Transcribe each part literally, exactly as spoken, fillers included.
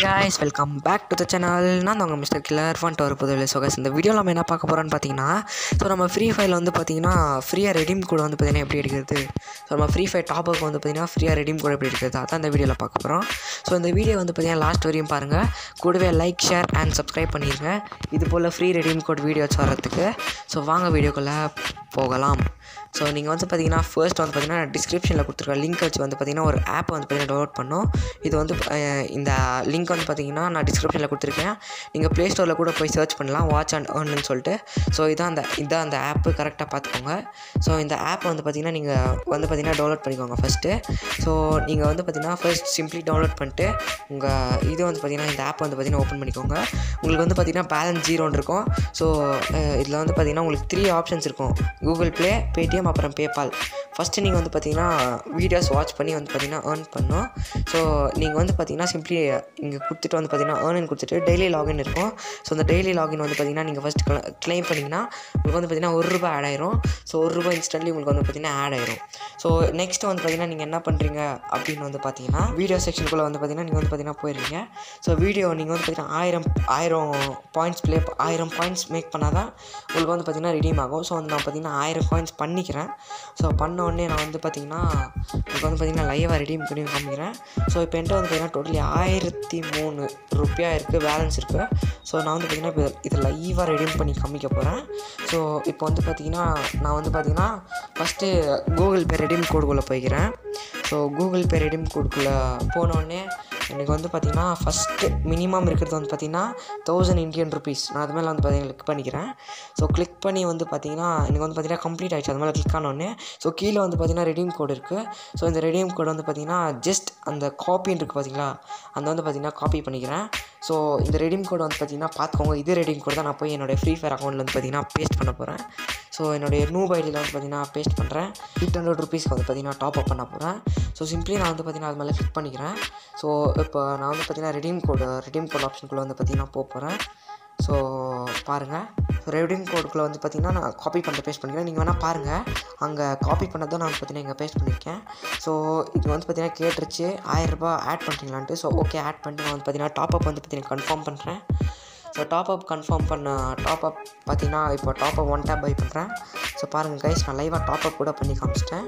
guys, welcome back to the channel. நான் தான் mister killer fun ஒரு புது ஸோ கைஸ் இந்த வீடியோவில் நம்ம என்ன பார்க்க போகிறோன்னு பார்த்தீங்கன்னா ஸோ நம்ம ஃப்ரீ ஃபயரில் வந்து பார்த்தீங்கன்னா ஃப்ரீயாக ரெடீம் கோட் வந்து பார்த்தீங்கன்னா எப்படி எடுக்கிறது. ஸோ நம்ம ஃப்ரீ ஃபயர் டாப்புக்கு வந்து பார்த்தீங்கன்னா ஃப்ரீயாக ரெடீம் கோட் எப்படி எடுக்கிறது அதான் இந்த வீடியோவில் பார்க்க போகிறோம். ஸோ இந்த வீடியோ வந்து பார்த்தீங்கன்னா லாஸ்ட் வரையும் பாருங்கள், கூடவே லைக் ஷேர் அண்ட் சப்ஸ்கிரைப் பண்ணிடுங்க இது போல் ஃப்ரீ ரெடீம் கோட் வீடியோஸ் வரதுக்கு. ஸோ வாங்க வீடியோக்குள்ளே போகலாம். ஸோ நீங்கள் வந்து பார்த்தீங்கன்னா ஃபர்ஸ்ட் வந்து பார்த்தீங்கன்னா டிஸ்கிரிப்ஷனில் கொடுத்துருக்க லிங்க் வச்சு வந்து பார்த்தீங்கன்னா ஒரு ஆப் வந்து பார்த்தீங்கன்னா டவுன்லோட் பண்ணோம். இது வந்து இந்த லிங்க் வந்து பார்த்தீங்கன்னா நான் டிஸ்கிரிப்ஷனில் கொடுத்துருக்கேன். நீங்கள் ப்ளே ஸ்டோரில் கூட போய் சர்ச் பண்ணலாம், வாட்ச் அண்ட் ஏர்ன்னு சொல்லிட்டு. ஸோ இதான் அந்த இதான் அந்த ஆப்பு, கரெக்டாக பார்த்துக்கோங்க. ஸோ இந்த ஆப் வந்து பார்த்தீங்கன்னா நீங்கள் வந்து பார்த்தீங்கன்னா டவுன்லோட் பண்ணிக்கோங்க ஃபஸ்ட்டு. ஸோ நீங்கள் வந்து பார்த்தீங்கன்னா ஃபர்ஸ்ட் சிம்பிளி டவுன்லோட் பண்ணிட்டு உங்கள் இது வந்து பார்த்தீங்கன்னா இந்த ஆப் வந்து பார்த்தீங்கன்னா ஓப்பன் பண்ணிக்கோங்க. உங்களுக்கு வந்து பார்த்தீங்கன்னா பேலன்ஸ் ஜீரோன்னு இருக்கும். ஸோ இதில் வந்து பார்த்தீங்கன்னா உங்களுக்கு த்ரீ ஆப்ஷன்ஸ் இருக்கும், கூகுள் ப்ளே, பேடிஎம், அப்புறம் பேபால். ஃபஸ்ட்டு நீங்கள் வந்து பார்த்தீங்கன்னா வீடியோஸ் வாட்ச் பண்ணி வந்து பார்த்தீங்கன்னா ஏர்ன் பண்ணணும். ஸோ நீங்கள் வந்து பார்த்தீங்கன்னா சிம்பிளி இங்கே கொடுத்துட்டு வந்து பார்த்தீங்கன்னா ஏர்ன் கொடுத்துட்டு டெய்லி லாகின் இருக்கும். ஸோ அந்த டெய்லி லாகின் வந்து பார்த்தீங்கன்னா நீங்கள் ஃபஸ்ட் கிளைம் பண்ணிங்கன்னா உங்களுக்கு வந்து பார்த்தீங்கன்னா ஒரு ரூபாய் ஆட் ஆயிரும். ஸோ ஒரு ரூபாய் இன்ஸ்டன்ட்லி உங்களுக்கு வந்து பார்த்தீங்கன்னா ஆட் ஆயிரும். ஸோ நெக்ஸ்ட்டு வந்து பார்த்தீங்கன்னா நீங்கள் என்ன பண்ணுறீங்க அப்படின்னு வந்து பார்த்தீங்கன்னா வீடியோ செக்ஷனுக்குள்ளே வந்து பார்த்தீங்கன்னா நீங்கள் வந்து பார்த்தீங்கன்னா போயிடுறீங்க. ஸோ வீடியோ நீங்கள் வந்து பார்த்தீங்கன்னா ஆயிரம் ஆயிரம் பாயிண்ட்ஸ் ப்ளே ஆயிரம் பாயிண்ட்ஸ் மேக் பண்ணால் தான் உங்களுக்கு வந்து பார்த்தீங்கன்னா ரிடீம் ஆகும். ஸோ வந்து நான் பார்த்தீங்கன்னா ஆயிரம் பாயிண்ட்ஸ் பண்ணிக்கிறேன். ஸோ பண்ண உடனே நான் வந்து பார்த்தீங்கன்னா உங்களுக்கு வந்து பார்த்தீங்கன்னா லைவாக ரெடீம் பண்ணி காமிக்கிறேன். ஸோ இப்போ என்கிட்ட வந்து பார்த்தீங்கன்னா டோட்டலி ஆயிரத்தி மூணு ருப்பியா இருக்குது, பேலன்ஸ் இருக்குது. ஸோ நான் வந்து பார்த்தீங்கன்னா இப்போ இதை லைவாக ரெடீம் பண்ணி காமிக்க போகிறேன். ஸோ இப்போ வந்து பார்த்தீங்கன்னா நான் வந்து பார்த்தீங்கன்னா ஃபஸ்ட்டு கூகுள் பே ரெடீம் கோடுக்குள்ளே போய்க்கிறேன். ஸோ கூகுள் பே ரெடீம் கோடுக்குள்ளே போனோடனே எனக்கு வந்து பார்த்திங்கன்னா ஃபஸ்ட்டு மினிமம் இருக்கிறது வந்து பார்த்திங்கன்னா தௌசண்ட் இந்தியன் ருபீஸ். நான் அது மேலே வந்து பார்த்திங்கன்னா கிளிக் பண்ணிக்கிறேன். ஸோ கிளிக் பண்ணி வந்து பார்த்திங்கன்னா எனக்கு வந்து பார்த்திங்கன்னா கம்ப்ளீட் ஆகிடுச்சு. அது மேலே கிளிக் ஆனோடனே ஸோ கீழே வந்து பார்த்திங்கன்னா ரெடீம் கோடு இருக்குது. ஸோ இந்த ரெடீம் கோடு வந்து பார்த்திங்கன்னா ஜஸ்ட் அந்த காப்பின்னு இருக்குது பார்த்தீங்களா, அந்த வந்து பார்த்திங்கன்னா காப்பி பண்ணிக்கிறேன். ஸோ இந்த ரெடீம் கோடு வந்து பார்த்திங்கன்னா பார்த்துக்கோங்க, இதே ரெடீம் கோடு தான் நான் போய் என்னோடய ஃப்ரீ ஃபயர் அக்கௌண்ட்டில் வந்து பார்த்திங்கன்னா பேஸ்ட் பண்ண போகிறேன். ஸோ என்னுடைய நூப் ஐடியில் வந்து பார்த்திங்கன்னா பேஸ்ட் பண்ணுறேன். எயிட் ஹண்ட்ரட் ருபீஸ்க்கு வந்து பார்த்திங்கன்னா டாப் அப் பண்ண போகிறேன். ஸோ சிம்பிளி நான் வந்து பார்த்திங்கன்னா அது மேலே கிளிக் பண்ணிக்கிறேன். ஸோ இப்போ நான் வந்து பார்த்திங்கன்னா ரெடீம் கோடு ரெடீம் கோட் ஆப்ஷனுக்குள்ளே வந்து பார்த்திங்கன்னா போக போகிறேன். ஸோ பாருங்கள், ஸோ ரெடீம் கோடுக்குள்ளே வந்து பார்த்திங்கன்னா நான் காப்பி பண்ணிட்டு பேஸ்ட் பண்ணிக்கிறேன். நீங்கள் வேணால் பாருங்கள், அங்கே காப்பி பண்ணது தான் நான் வந்து பார்த்திங்கன்னா இங்கே பேஸ்ட் பண்ணியிருக்கேன். ஸோ இது வந்து பார்த்திங்கன்னா கேட்டுருச்சு ஆயிரரூபா ஆட் பண்ணுறீங்களான்ட்டு. ஸோ ஓகே ஆட் பண்ணிட்டு நான் வந்து பார்த்திங்கன்னா டாப் அப் வந்து பார்த்திங்கன்னா கன்ஃபார்ம் பண்ணுறேன். ஸோ டாப் அப் கன்ஃபார்ம் பண்ண டாப் அப் பார்த்திங்கன்னா இப்போ top up one tap buy பண்ணுறேன். ஸோ பாருங்கள் கைஸ், நான் லைவாக டாப் அப் கூட பண்ணி காமிச்சிட்டேன்.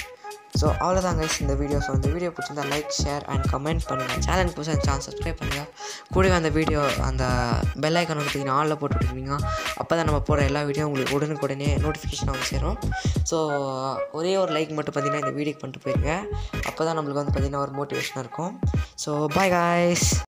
ஸோ அவ்வளோதான் கைஸ் இந்த வீடியோ. ஸோ இந்த வீடியோ பிடிச்சிருந்தா லைக் ஷேர் அண்ட் கமெண்ட் பண்ணுங்கள். சேனல் புதுசாக சேனல் சப்ஸ்கிரைப் பண்ணுங்கள். கூடவே அந்த வீடியோ அந்த பெல் ஐக்கான் வந்து பார்த்தீங்கன்னா ஆளில் போட்டு விட்டுருவீங்க. அப்போ தான் நம்ம போகிற எல்லா வீடியோ உங்களுக்கு உடனுக்குடனே நோட்டிஃபிகேஷன் வந்து சேரும். ஸோ ஒரே ஒரு லைக் மட்டும் பார்த்தீங்கன்னா இந்த வீடியோக்கு பண்ணிட்டு போயிருங்க. அப்போ தான் நம்மளுக்கு வந்து பார்த்திங்கன்னா ஒரு மோட்டிவேஷனாக இருக்கும். So bye guys.